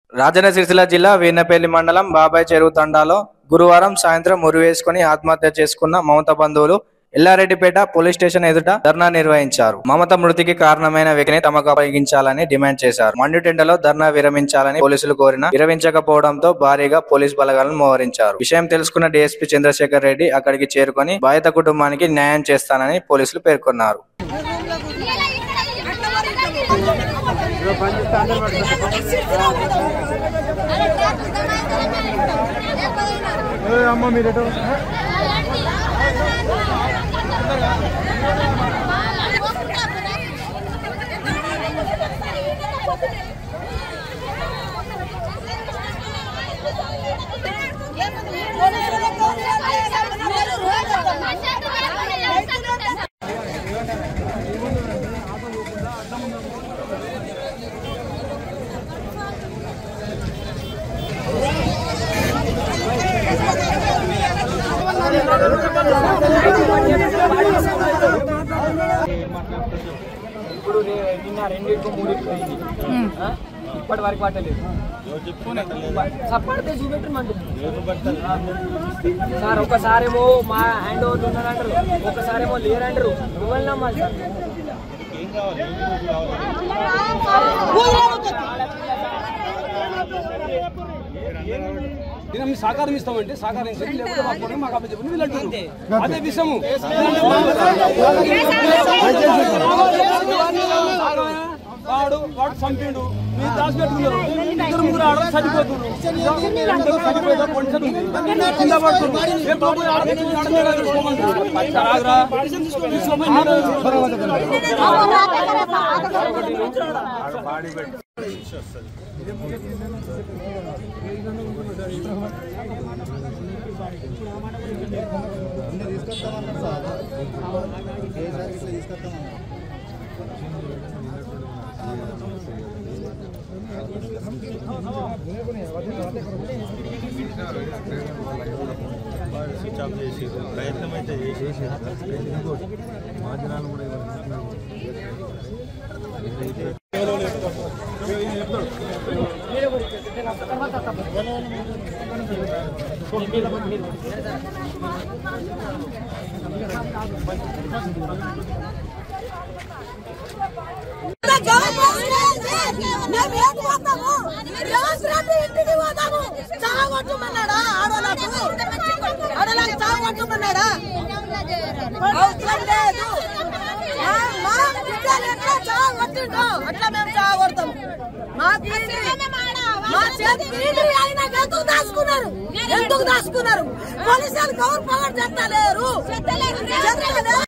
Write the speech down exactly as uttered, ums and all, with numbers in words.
రాజన్న సిరిసిల్ల జిల్లా వీర్నపల్లి మండలం బాబాయ్ చెరువు తండాలో గురువారం సాయంత్రం ఉరివేసుకుని ఆత్మహత్య చేసుకున్న మమత బంధువులు ఎల్లారెడ్డిపేట పోలీస్ స్టేషన్ ఎదుట ధర్నా నిర్వహించారు. మమత మృతికి కారణమైన వ్యక్తిని తమకు అప్పగించాలని డిమాండ్ చేశారు. మండుటెండలో ధర్నా విరమించాలని పోలీసులు కోరినా విరమించకపోవడంతో భారీగా పోలీస్ బలగాలను మోహరించారు. విషయం తెలుసుకున్న డీఎస్పీ చంద్రశేఖర్ రెడ్డి అక్కడికి చేరుకొని బాధిత కుటుంబానికి న్యాయం చేస్తానని పోలీసులు పేర్కొన్నారు. ఇప్పుడు నిన్న రెండింటికి మూడింటికి అయింది, ఇప్పటి వరకు పట్టలేదు. సప్పడితే చూపెట్టమంటారు సార్. ఒకసారేమో మా హ్యాండ్ ఓవర్ ఉన్నారంటారు, ఒకసారేమో లేరంటారు. నువ్వు నమ్మాలి సార్. మేము సహకారం ఇస్తామంటే సహకరించండి, లేకపోతే మాకు మాకు అప్పచెప్పండి వీళ్ళు అంటారు. అదే విషయము వాడు వాడు చంపిండు, మీరు దాచి పెట్టుకున్నారు. ఇద్దరు ముగ్గురు ఆడ చనిపోతున్నారు, చనిపోతారు కొంచెం కింద పడుతున్నారు. స్విచ్ ఆఫ్ చేసి ప్రయత్నం అయితే చేసి మార్జనాలు కూడా ఇంటికి పోతాము చావగొట్టమన్నాడా? ఆడోళ్ళకు ఆడోళ్ళకి చావగొట్టమన్నాడా? అవసరం లేదు. మా బిడ్డలు ఎట్లా చావగొట్టిండో అట్లా మేము చావగొడతాము. మా మా చేతి అయినా ఎందుకు దాచుకున్నారు? ఎందుకు దాచుకున్నారు? పోలీసులు గౌరవ పవర్ చెత్తలేరు.